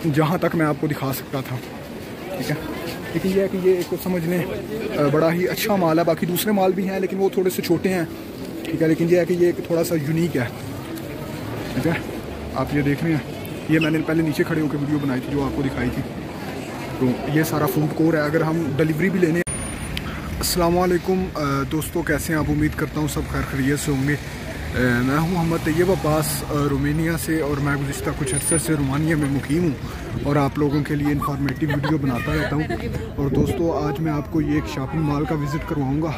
जहाँ तक मैं आपको दिखा सकता था, ठीक है। लेकिन यह है कि ये एक समझ लें बड़ा ही अच्छा माल है। बाकी दूसरे माल भी हैं लेकिन वो थोड़े से छोटे हैं, ठीक है। लेकिन यह है कि ये एक थोड़ा सा यूनिक है, ठीक है। आप ये देख रहे हैं, ये मैंने पहले नीचे खड़े होकर वीडियो बनाई थी जो आपको दिखाई थी। तो ये सारा फूड कोर है। अगर हम डिलीवरी भी लेने। अस्सलाम वालेकुम दोस्तों, कैसे हैं आप? उम्मीद करता हूँ सब खैर खैरियत से होंगे। मैं हूँ मोहम्मद तैयब अब्बास रोमानिया से, और मैं गुज़िश्ता कुछ अर्से से रोमानिया में मुकीम हूँ और आप लोगों के लिए इन्फॉर्मेटिव वीडियो बनाता रहता हूँ। और दोस्तों आज मैं आपको ये एक शॉपिंग मॉल का विज़िट करवाऊँगा।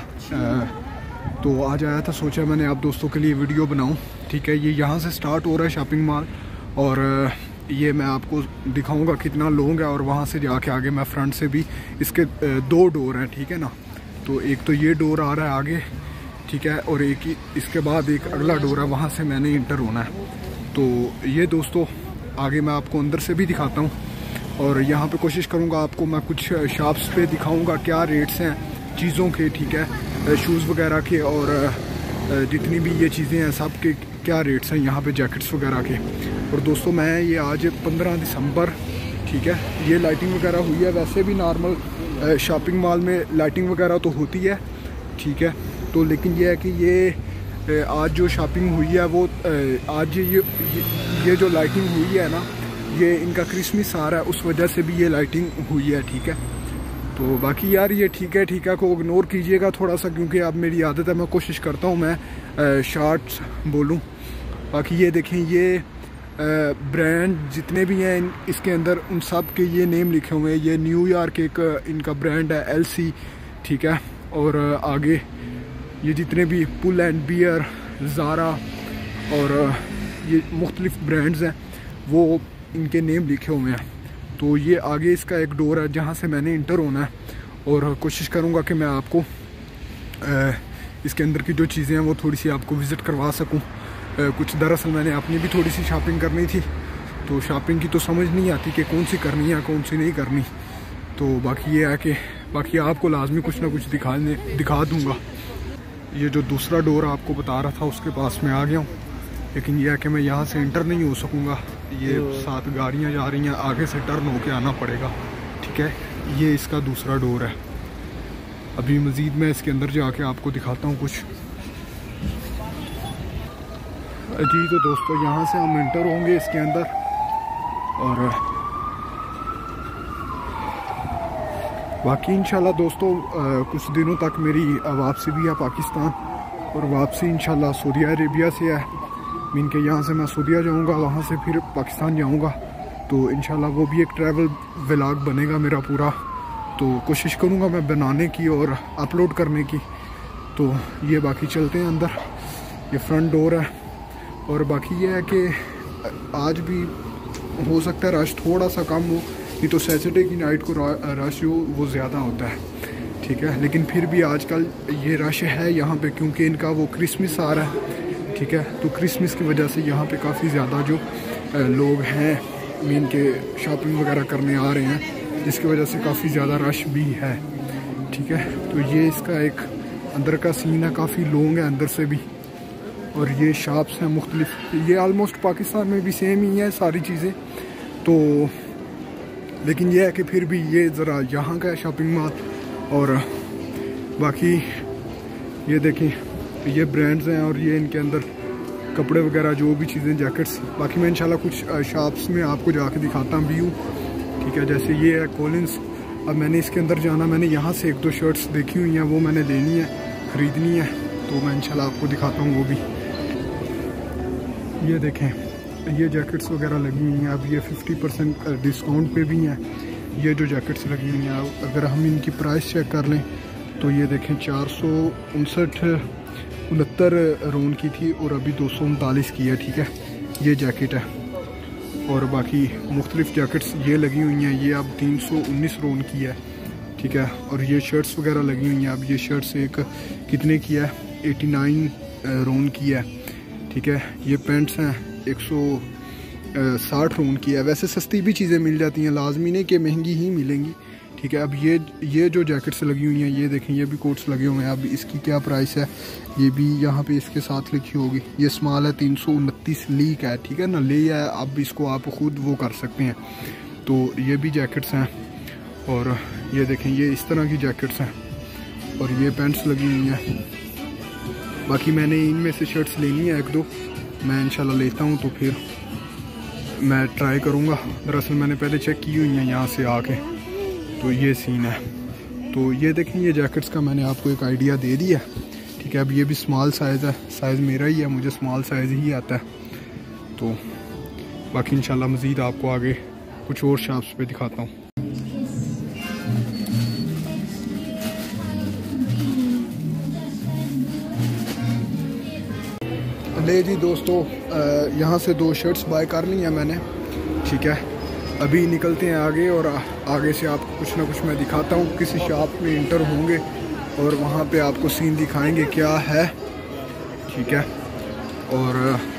तो आज आया था, सोचा मैंने आप दोस्तों के लिए वीडियो बनाऊँ, ठीक है। ये यहाँ से स्टार्ट हो रहा है शॉपिंग मॉल, और ये मैं आपको दिखाऊँगा कितना लोग है। और वहाँ से जाके आगे मैं फ्रंट से भी, इसके 2 डोर हैं, ठीक है ना। तो एक तो ये डोर आ रहा है आगे, ठीक है, और एक ही इसके बाद एक अगला डोर है, वहाँ से मैंने इंटर होना है। तो ये दोस्तों आगे मैं आपको अंदर से भी दिखाता हूँ, और यहाँ पे कोशिश करूँगा आपको मैं कुछ शॉप्स पे दिखाऊँगा क्या रेट्स हैं चीज़ों के, ठीक है, शूज़ वगैरह के, और जितनी भी ये चीज़ें हैं सब के क्या रेट्स हैं यहाँ पे, जैकेट्स वगैरह के। और दोस्तों मैं ये आज 15 दिसंबर, ठीक है, ये लाइटिंग वगैरह हुई है। वैसे भी नॉर्मल शॉपिंग मॉल में लाइटिंग वगैरह तो होती है, ठीक है। तो लेकिन ये है कि ये आज जो शॉपिंग हुई है वो आज ये जो लाइटिंग हुई है ना, ये इनका क्रिसमस आ रहा है, उस वजह से भी ये लाइटिंग हुई है, ठीक है। तो बाकी यार ये ठीक है को इग्नोर कीजिएगा थोड़ा सा, क्योंकि अब मेरी आदत है, मैं कोशिश करता हूँ मैं शॉर्ट्स बोलूँ। बाकी ये देखें, ये ब्रांड जितने भी हैं इसके अंदर उन सब के ये नेम लिखे हुए हैं। ये न्यूयॉर्क एक इनका ब्रांड है, LC, ठीक है। और आगे ये जितने भी पुल एंड बियर, ज़ारा और ये मुख्तलिफ ब्रांड्स हैं वो इनके नेम लिखे हुए हैं। तो ये आगे इसका एक डोर है जहाँ से मैंने इंटर होना है, और कोशिश करूँगा कि मैं आपको इसके अंदर की जो चीज़ें हैं वो थोड़ी सी आपको विज़िट करवा सकूँ। कुछ दरअसल मैंने अपनी भी थोड़ी सी शॉपिंग करनी थी, तो शॉपिंग की तो समझ नहीं आती कि कौन सी करनी है कौन सी नहीं करनी। तो बाकी ये है कि बाकी आपको लाजमी कुछ ना कुछ दिखा दूँगा। ये जो दूसरा डोर आपको बता रहा था उसके पास में आ गया हूँ, लेकिन यह है कि मैं यहाँ से इंटर नहीं हो सकूँगा। ये 7 गाड़ियाँ जा रही हैं, आगे से टर्न होके आना पड़ेगा, ठीक है। ये इसका दूसरा डोर है। अभी मज़ीद मैं इसके अंदर जाके आपको दिखाता हूँ कुछ। जी तो दोस्तों यहाँ से हम इंटर होंगे इसके अंदर, और बाकी इंशाल्लाह दोस्तों कुछ दिनों तक मेरी वापसी भी है पाकिस्तान, और वापसी इंशाल्लाह सऊदी अरेबिया से है। मीन के यहाँ से मैं सऊदीया जाऊँगा, वहाँ से फिर पाकिस्तान जाऊँगा। तो इंशाल्लाह वो भी एक ट्रैवल व्लॉग बनेगा मेरा पूरा। तो कोशिश करूँगा मैं बनाने की और अपलोड करने की। तो ये बाकी चलते हैं अंदर, ये फ्रंट डोर है। और बाकी ये है कि आज भी हो सकता है रश थोड़ा सा कम हो, नहीं तो सैटरडे की नाइट को रश जो वो ज़्यादा होता है, ठीक है। लेकिन फिर भी आजकल ये रश है यहाँ पे, क्योंकि इनका वो क्रिसमस आ रहा है, ठीक है। तो क्रिसमस की वजह से यहाँ पे काफ़ी ज़्यादा जो लोग हैं मीन के शॉपिंग वगैरह करने आ रहे हैं, जिसकी वजह से काफ़ी ज़्यादा रश भी है, ठीक है। तो ये इसका एक अंदर का सीन है, काफ़ी लोग हैं अंदर से भी, और ये शॉप्स हैं मुख्तलिफ। ये आलमोस्ट पाकिस्तान में भी सेम ही है सारी चीज़ें। तो लेकिन यह है कि फिर भी ये ज़रा यहाँ का है शॉपिंग मॉल। और बाकी ये देखें, ये ब्रांड्स हैं, और ये इनके अंदर कपड़े वगैरह जो भी चीज़ें, जैकेट्स। बाकी मैं इंशाल्लाह कुछ शॉप्स में आपको जाके दिखाता हूँ व्यू, ठीक है। जैसे ये है कॉलिंस। अब मैंने इसके अंदर जाना, मैंने यहाँ से 1-2 शर्ट्स देखी हुई हैं, वो मैंने लेनी है, ख़रीदनी है। तो मैं इंशाल्लाह आपको दिखाता हूँ वो भी। ये देखें, ये जैकेट्स वगैरह लगी हुई हैं। अब ये 50% डिस्काउंट पे भी हैं ये जो जैकेट्स लगी हुई हैं। अगर हम इनकी प्राइस चेक कर लें तो ये देखें 469 रोन की थी, और अभी 239 की है, ठीक है। ये जैकेट है, और बाकी मुख्तलिफ जैकेट्स ये लगी हुई हैं। ये अब 319 रोन की है, ठीक है। और ये शर्ट्स वगैरह लगी हुई हैं। अब ये शर्ट्स एक कितने की है, 89 रोन की है, ठीक है। ये पैंट्स हैं 160 रोन की है। वैसे सस्ती भी चीज़ें मिल जाती हैं, लाजमी नहीं कि महंगी ही मिलेंगी, ठीक है। अब ये जो जैकेट्स लगी हुई हैं, ये देखें, ये भी कोट्स लगे हुए हैं। अब इसकी क्या प्राइस है, ये भी यहाँ पे इसके साथ लिखी होगी। ये स्मॉल है, 329 लीक है, ठीक है ना, ले है। अब इसको आप खुद वो कर सकते हैं, तो ये भी जैकेट्स हैं, और ये देखें ये इस तरह की जैकेट्स हैं, और ये पैंट्स लगी हुई हैं। बाकी मैंने इनमें से शर्ट्स लेनी है 1-2, मैं इंशाल्लाह लेता हूँ तो फिर मैं ट्राई करूँगा। दरअसल मैंने पहले चेक की हुई है यहाँ से आके, तो ये सीन है। तो ये देखें ये जैकेट्स का मैंने आपको एक आइडिया दे दिया, ठीक है। अब ये भी स्मॉल साइज़ है, साइज़ मेरा ही है, मुझे स्मॉल साइज़ ही आता है। तो बाकी इंशाल्लाह मज़ीद आपको आगे कुछ और शॉप्स पे दिखाता हूँ। ले जी दोस्तों, यहाँ से 2 शर्ट्स बाय कर ली हैं मैंने, ठीक है। अभी निकलते हैं आगे, और आगे से आपको कुछ ना कुछ मैं दिखाता हूँ। किसी शॉप में इंटर होंगे और वहाँ पे आपको सीन दिखाएंगे क्या है, ठीक है। और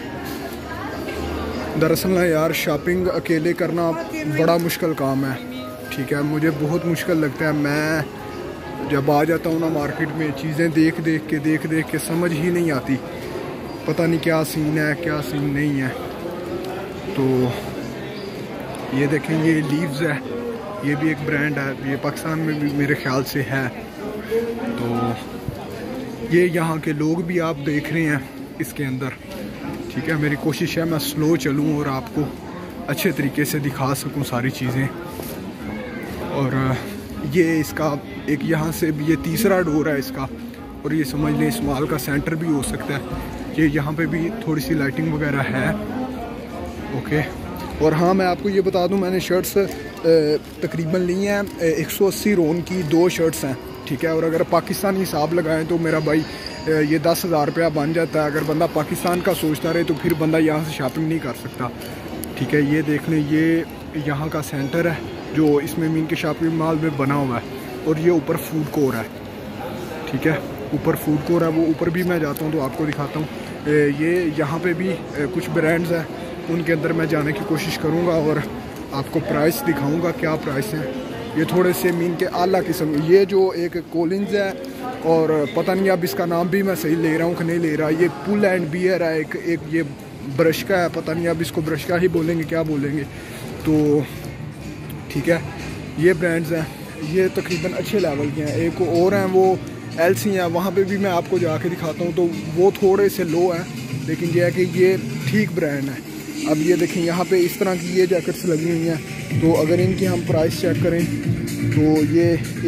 दरअसल ना यार, शॉपिंग अकेले करना बड़ा मुश्किल काम है, ठीक है। मुझे बहुत मुश्किल लगता है। मैं जब आ जाता हूँ ना मार्केट में, चीज़ें देख देख के समझ ही नहीं आती, पता नहीं क्या सीन है क्या सीन नहीं है। तो ये देखें ये लीव्स है, ये भी एक ब्रांड है, ये पाकिस्तान में भी मेरे ख्याल से है। तो ये यहाँ के लोग भी आप देख रहे हैं इसके अंदर, ठीक है। मेरी कोशिश है मैं स्लो चलूँ और आपको अच्छे तरीके से दिखा सकूँ सारी चीज़ें। और ये इसका एक यहाँ से भी ये तीसरा डोर है इसका, और ये समझ लें इस मॉल का सेंटर भी हो सकता है। ये यहाँ पे भी थोड़ी सी लाइटिंग वगैरह है, ओके। और हाँ, मैं आपको ये बता दूँ, मैंने शर्ट्स तकरीबन ली हैं 180 रोन की 2 शर्ट्स हैं, ठीक है। और अगर पाकिस्तानी हिसाब लगाएं तो मेरा भाई ये 10,000 रुपया बन जाता है। अगर बंदा पाकिस्तान का सोचता रहे तो फिर बंदा यहाँ से शॉपिंग नहीं कर सकता, ठीक है। ये देख लें, ये यहाँ का सेंटर है जो इसमें मीन के शॉपिंग मॉल में बना हुआ है, और ये ऊपर फूड कोर्ट है, ठीक है। ऊपर फूड कोर्ट है, वो ऊपर भी मैं जाता हूँ तो आपको दिखाता हूँ। ये यहाँ पे भी कुछ ब्रांड्स हैं, उनके अंदर मैं जाने की कोशिश करूँगा और आपको प्राइस दिखाऊँगा क्या प्राइस हैं। ये थोड़े से मीन के आला किस्म, ये जो एक कोलिंस है, और पता नहीं अब इसका नाम भी मैं सही ले रहा हूँ कि नहीं ले रहा। ये पुल एंड बियर है, एक ये ब्रश का है, पता नहीं अब इसको ब्रश का ही बोलेंगे क्या बोलेंगे, तो ठीक है। ये ब्रांड्स हैं, ये तकरीबन अच्छे लेवल के हैं। एक और हैं वो एलसी हैं, वहाँ पे भी मैं आपको जाके दिखाता हूँ, तो वो थोड़े से लो हैं, लेकिन ये है कि ये ठीक ब्रांड है। अब ये देखें यहाँ पे इस तरह की ये जैकेट्स लगी हुई हैं, तो अगर इनकी हम प्राइस चेक करें तो ये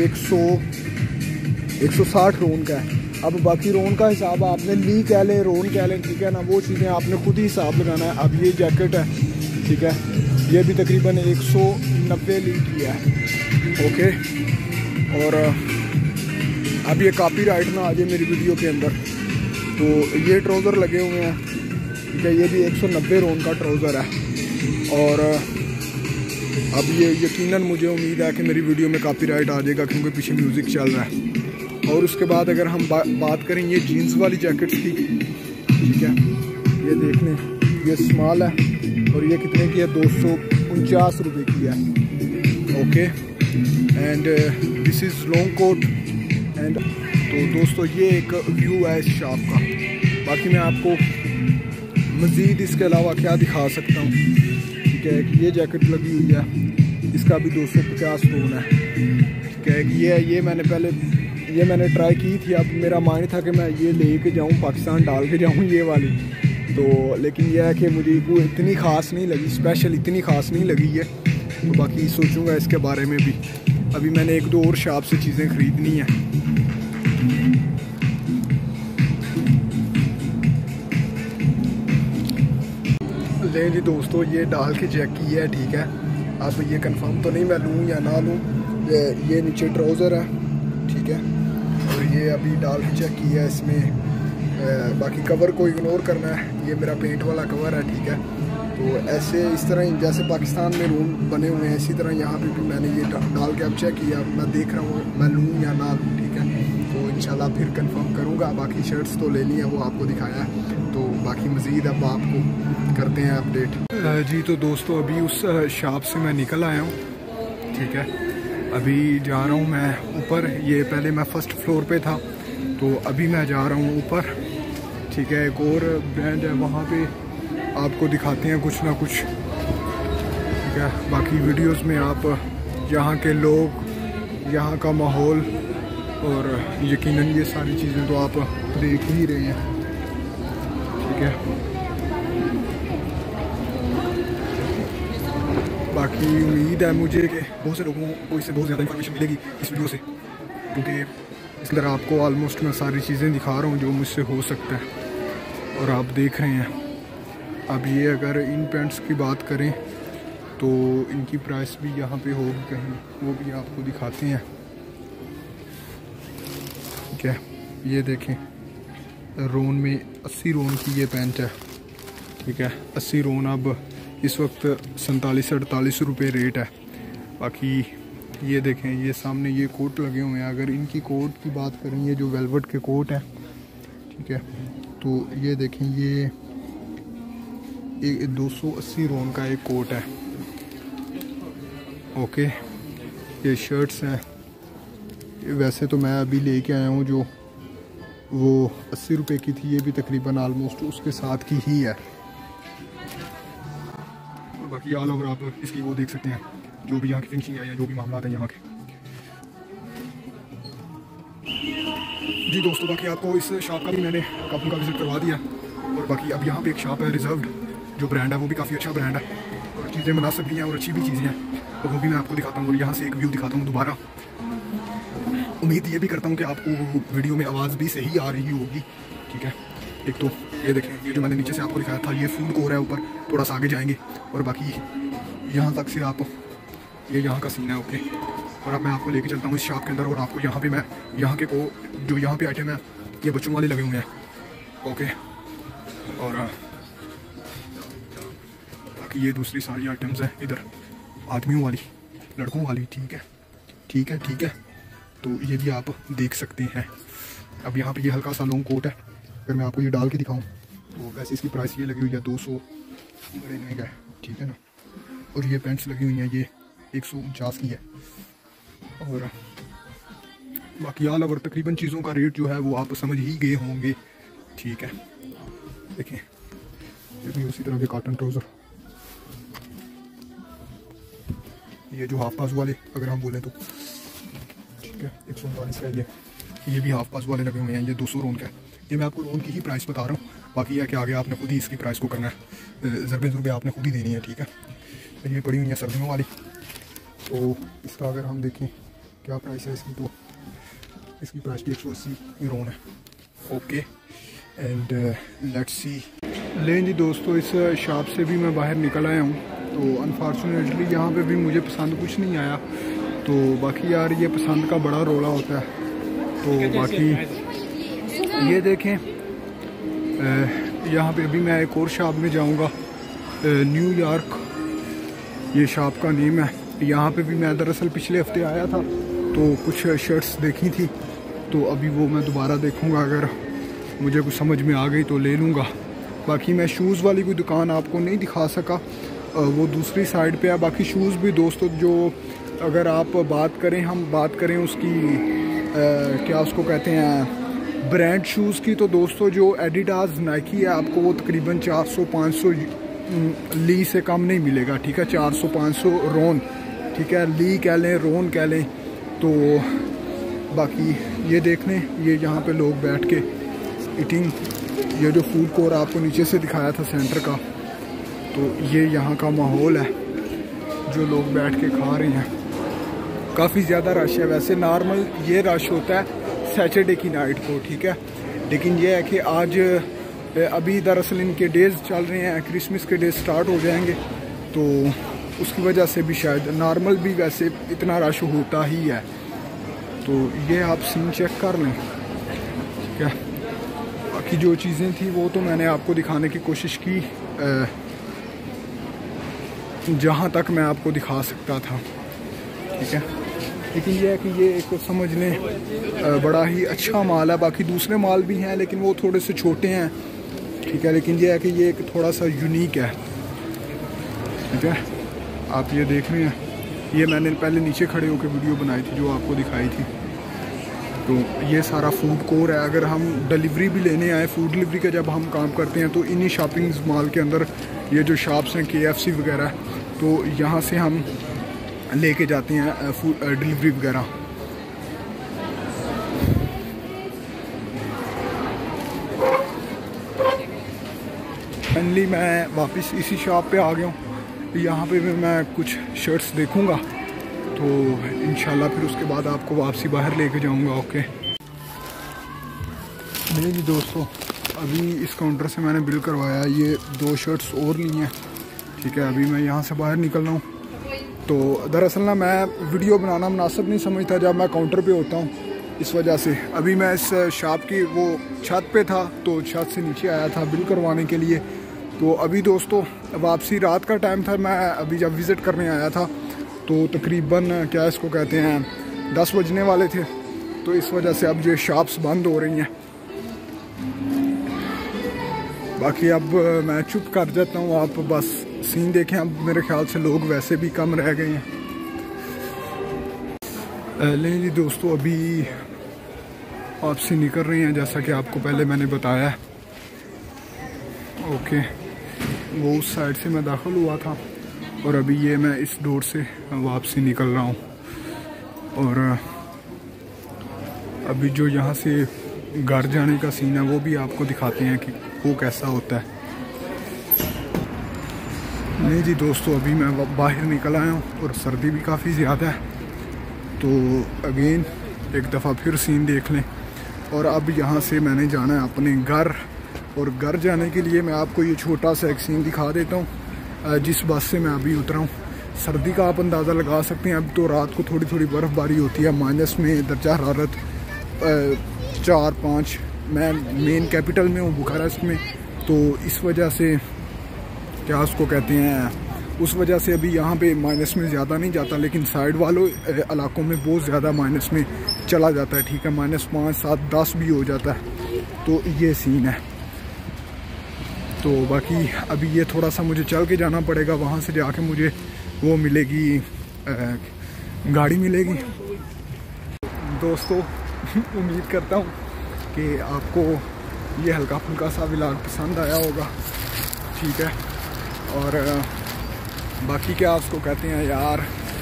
160 रोन का है। अब बाकी रोन का हिसाब आपने ली कह लें, रोन कह लें, ठीक है ना, वो चीज़ें आपने खुद ही हिसाब लगाना है। अब ये जैकेट है, ठीक है, ये भी तकरीबन 190 ली की है, ओके। और अब ये कॉपीराइट ना आ जाए मेरी वीडियो के अंदर, तो ये ट्राउज़र लगे हुए हैं, ठीक है। ये भी 190 रोन का ट्राउज़र है। और अब ये यकीनन मुझे उम्मीद है कि मेरी वीडियो में कॉपीराइट आ जाएगा, क्योंकि पीछे म्यूज़िक चल रहा है। और उसके बाद अगर हम बात करें ये जीन्स वाली जैकेट्स की, ठीक है, ये देख लें, ये स्मॉल है, और ये कितने की है, 249 रुपये की है, okay. And this is long coat. And तो दोस्तों ये एक व्यू है इस शॉप का। बाकी मैं आपको मज़ीद इसके अलावा क्या दिखा सकता हूँ, ठीक है। ये जैकेट लगी हुई है, इसका भी 250 रोन है, ठीक है। ये मैंने ट्राई की थी। अब मेरा माइंड था कि मैं ये लेके जाऊँ पाकिस्तान, डाल के जाऊँ ये वाली, तो लेकिन यह है कि मुझे वो इतनी ख़ास नहीं लगी, स्पेशल इतनी ख़ास नहीं लगी है। तो बाकी सोचूंगा इसके बारे में भी। अभी मैंने 1-2 और शॉप से चीज़ें ख़रीदनी हैं। ले जी दोस्तों, ये डाल के चेक की है, ठीक है। अब ये कंफर्म तो नहीं मैं लूँ या ना लूँ। ये नीचे ट्राउज़र है, ठीक है, और ये अभी डाल के चेक की है इसमें। बाकी कवर को इग्नोर करना है, ये मेरा पेंट वाला कवर है, ठीक है। तो ऐसे इस तरह जैसे पाकिस्तान में रूम बने हुए हैं, इसी तरह यहाँ पे भी मैंने ये डाल के अब चेक किया। मैं देख रहा हूँ मैं लूँ या ना लूँ, ठीक है। तो इंशाल्लाह फिर कंफर्म करूँगा। बाकी शर्ट्स तो लेनी है, वो आपको दिखाया है, तो बाकी मज़ीद अब आपको करते हैं अपडेट। जी तो दोस्तों, अभी उस शॉप से मैं निकल आया हूँ, ठीक है। अभी जा रहा हूँ मैं ऊपर। ये पहले मैं फ़र्स्ट फ्लोर पे था, तो अभी मैं जा रहा हूँ ऊपर, ठीक है। एक और ब्रांड है, वहाँ पे आपको दिखाते हैं कुछ ना कुछ। ठीक है। बाकी वीडियोस में आप यहाँ के लोग, यहाँ का माहौल और यकीनन ये सारी चीज़ें तो आप देख ही रहे हैं, ठीक है। बाकी उम्मीद है मुझे कि बहुत से लोगों को इससे बहुत ज़्यादा इन्फॉर्मेशन मिलेगी इस वीडियो से, क्योंकि इस तरह आपको ऑलमोस्ट मैं सारी चीज़ें दिखा रहा हूँ जो मुझसे हो सकता है और आप देख रहे हैं। अब ये अगर इन पैंट्स की बात करें तो इनकी प्राइस भी यहाँ पे होगी कहीं, वो भी आपको दिखाते हैं, ठीक है। ये देखें, रोन में 80 रोन की ये पैंट है, ठीक है। 80 रोन अब इस वक्त 47-48 रुपये रेट है। बाकी ये देखें, ये सामने ये कोट लगे हुए हैं। अगर इनकी कोट की बात करें, ये जो वेलवेट के कोट है, ठीक है, तो ये देखें, ये 280 रोन का एक कोट है, ओके। ये शर्ट्स हैं, वैसे तो मैं अभी लेके आया हूँ जो वो 80 रुपये की थी, ये भी तकरीबन आलमोस्ट उसके साथ की ही है। बाकी ऑल ओवर आप इसकी वो देख सकते हैं, जो भी यहाँ की फिनिशिंग है या जो भी मामला है यहाँ के। जी दोस्तों, बाकी आपको इस शॉप का भी मैंने काफ़ी का विजिट करवा दिया। और बाकी अब यहाँ पे एक शॉप है रिजर्व्ड, जो ब्रांड है वो भी काफ़ी अच्छा ब्रांड है और चीज़ें मुनासिब भी हैं और अच्छी भी चीज़ें हैं, तो वो भी मैं आपको दिखाता हूँ। और यहाँ से एक व्यू दिखाता हूँ दोबारा। उम्मीद ये भी करता हूँ कि आपको वीडियो में आवाज़ भी सही आ रही होगी, ठीक है। एक तो ये देखें, ये जो मैंने नीचे से आपको दिखाया था, ये फूड कोर है, ऊपर थोड़ा सा आगे जाएंगे और बाकी यहाँ तक से आप, ये यहाँ का सीन है, ओके। और अब मैं आपको लेके चलता हूँ इस शॉप के अंदर और आपको यहाँ पे मैं यहाँ के को जो यहाँ पे आइटम है ये बच्चों वाले लगे हुए हैं, ओके। और बाकी ये दूसरी सारी आइटम्स हैं इधर आदमियों वाली, लड़कों वाली, ठीक है, ठीक है, ठीक है। तो ये भी आप देख सकते हैं। अब यहाँ पे ये हल्का सा लॉन्ग कोट है, अगर मैं आपको ये डाल के दिखाऊं तो वैसे इसकी प्राइस ये लगी हुई है 299 का, ठीक है ना। और ये पैंट्स लगी हुई हैं, ये 149 की है। और बाकी ऑल ओवर तकरीबन चीज़ों का रेट जो है वो आप समझ ही गए होंगे, ठीक है। देखें, ये भी उसी तरह के कॉटन ट्राउज़र, ये जो हाफ बाजू वाले अगर हम बोलें तो, ठीक है, 149 का ये भी हाफ बाजू वाले लगे हुए हैं, ये 200 रोन का है। ये मैं आपको रोन की ही प्राइस बता रहा हूँ, बाकी है कि आगे आपने खुद ही इसकी प्राइस को करना है, ज़रबे आपने खुद ही देनी है, ठीक है। ये पड़ी हुई है सर्दियों वाली, तो इसका अगर हम देखें क्या प्राइस है इसकी, तो इसकी प्राइस भी 180 रोन है, ओके। And let's see. लें जी दोस्तों, इस शॉप से भी मैं बाहर निकल आया हूँ, तो अनफॉर्चुनेटली यहाँ पे भी मुझे पसंद कुछ नहीं आया। तो बाकी यार ये पसंद का बड़ा रोला होता है। तो बाकी ये देखें, यहाँ पे अभी मैं एक और शॉप में जाऊँगा, न्यूयॉर्क ये शॉप का नेम है। यहाँ पे भी मैं दरअसल पिछले हफ्ते आया था तो कुछ शर्ट्स देखी थी, तो अभी वो मैं दोबारा देखूँगा, अगर मुझे कुछ समझ में आ गई तो ले लूँगा। बाकी मैं शूज़ वाली कोई दुकान आपको नहीं दिखा सका, वो दूसरी साइड पे है। बाकी शूज़ भी दोस्तों, जो अगर आप बात करें, हम बात करें उसकी क्या उसको कहते हैं, ब्रांड शूज़ की, तो दोस्तों जो एडिडास नाइकी है, आपको वो तकरीबन 400-500 ली से कम नहीं मिलेगा, ठीक है। 400-500 रोन, ठीक है, ली कह लें, रोन कह लें। तो बाकी ये देख लें, ये यहाँ पे लोग बैठ के ईटिंग, ये जो फूड कोर्ट आपको नीचे से दिखाया था सेंटर का, तो ये यहाँ का माहौल है, जो लोग बैठ के खा रहे हैं। काफ़ी ज़्यादा रश है। वैसे नॉर्मल ये रश होता है सैटरडे की नाइट को, ठीक है, लेकिन ये है कि आज अभी दरअसल इनके डेज़ चल रहे हैं, क्रिसमस के डेज स्टार्ट हो जाएंगे, तो उसकी वजह से भी शायद नॉर्मल भी वैसे इतना रश होता ही है। तो ये आप सीन चेक कर लें, ठीक है। बाकी जो चीज़ें थी वो तो मैंने आपको दिखाने की कोशिश की जहाँ तक मैं आपको दिखा सकता था, ठीक है। लेकिन यह है कि ये एक समझ लें बड़ा ही अच्छा माल है। बाकी दूसरे माल भी हैं लेकिन वो थोड़े से छोटे हैं, ठीक है। लेकिन यह है कि ये एक थोड़ा सा यूनिक है, ठीक है। आप ये देख रहे हैं, ये मैंने पहले नीचे खड़े होकर वीडियो बनाई थी जो आपको दिखाई थी। तो ये सारा फूड कोर है। अगर हम डिलीवरी भी लेने आए, फूड डिलीवरी का जब हम काम करते हैं, तो इन्हीं शॉपिंग मॉल के अंदर ये जो शॉप्स हैं KFC वगैरह, तो यहाँ से हम लेके जाते हैं फूड डिलीवरी वगैरह। फाइनली मैं वापस इसी शॉप पे आ गया हूँ। यहाँ पे भी मैं कुछ शर्ट्स देखूँगा तो इंशाल्लाह फिर उसके बाद आपको वापसी बाहर लेके जाऊँगा। ओके नहीं जी दोस्तों, अभी इस काउंटर से मैंने बिल करवाया, ये 2 शर्ट्स और ली हैं। ठीक है, अभी मैं यहाँ से बाहर निकल रहा हूँ। तो दरअसल ना मैं वीडियो बनाना मुनासिब नहीं समझता जब मैं काउंटर पे होता हूँ, इस वजह से अभी मैं इस शॉप की वो छत पे था तो छत से नीचे आया था बिल करवाने के लिए। तो अभी दोस्तों वापसी रात का टाइम था, मैं अभी जब विज़िट करने आया था तो तकरीबन क्या इसको कहते हैं 10 बजने वाले थे। तो इस वजह से अब ये शॉप्स बंद हो रही हैं। बाकी अब मैं चुप कर जाता हूँ, आप बस सीन देखें। अब मेरे ख्याल से लोग वैसे भी कम रह गए हैं। नहीं जी दोस्तों, अभी वापसी निकल रही हैं जैसा कि आपको पहले मैंने बताया। ओके, वो उस साइड से मैं दाखिल हुआ था और अभी ये मैं इस डोर से वापसी निकल रहा हूँ। और अभी जो यहाँ से घर जाने का सीन है वो भी आपको दिखाते हैं कि वो कैसा होता है। नहीं जी दोस्तों, अभी मैं बाहर निकल आया हूँ और सर्दी भी काफ़ी ज़्यादा है। तो अगेन एक दफ़ा फिर सीन देख लें। और अब यहाँ से मैंने जाना है अपने घर, और घर जाने के लिए मैं आपको ये छोटा सा एक सीन दिखा देता हूँ। जिस बस से मैं अभी उतरा हूँ, सर्दी का आप अंदाज़ा लगा सकते हैं। अब तो रात को थोड़ी थोड़ी बर्फ़बारी होती है, माइनस में दर्जा हरारत 4-5। मैं मेन कैपिटल में हूँ बुखारेस्ट में, तो इस वजह से क्या उसको कहते हैं, उस वजह से अभी यहाँ पे माइनस में ज़्यादा नहीं जाता, लेकिन साइड वालों इलाकों में बहुत ज़्यादा माइनस में चला जाता है। ठीक है, -5, 7, 10 भी हो जाता है। तो ये सीन है। तो बाकी अभी ये थोड़ा सा मुझे चल के जाना पड़ेगा, वहाँ से जाके मुझे वो मिलेगी, गाड़ी मिलेगी। दोस्तों उम्मीद करता हूँ कि आपको ये हल्का फुल्का सा व्लॉग पसंद आया होगा। ठीक है, और बाकी क्या उसको कहते हैं यार,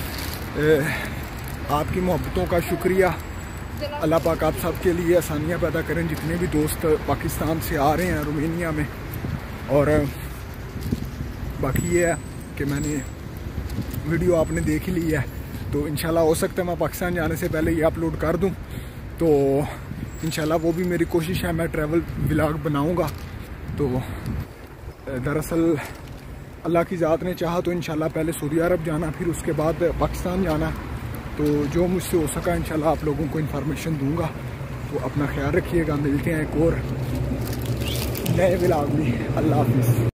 आपकी मोहब्बतों का शुक्रिया। अल्लाह पाक आप सब के लिए आसानियाँ पैदा करें, जितने भी दोस्त पाकिस्तान से आ रहे हैं रोमानिया में। और बाकी ये है कि मैंने वीडियो आपने देख ही ली है, तो इंशाल्लाह हो सकता है मैं पाकिस्तान जाने से पहले ये अपलोड कर दूं। तो इंशाल्लाह वो भी मेरी कोशिश है, मैं ट्रैवल व्लॉग बनाऊंगा। तो दरअसल अल्लाह की ज़ात ने चाहा तो इंशाल्लाह पहले सऊदी अरब जाना, फिर उसके बाद पाकिस्तान जाना। तो जो मुझसे हो सका इंशाल्लाह आप लोगों को इन्फॉर्मेशन दूंगा। तो अपना ख्याल रखिएगा, मिलते हैं एक और नए व्लॉग में। अल्लाह हाफिज़।